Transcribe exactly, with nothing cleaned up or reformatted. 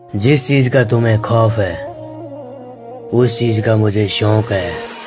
जिस चीज का तुम्हें खौफ है उस चीज का मुझे शौक है।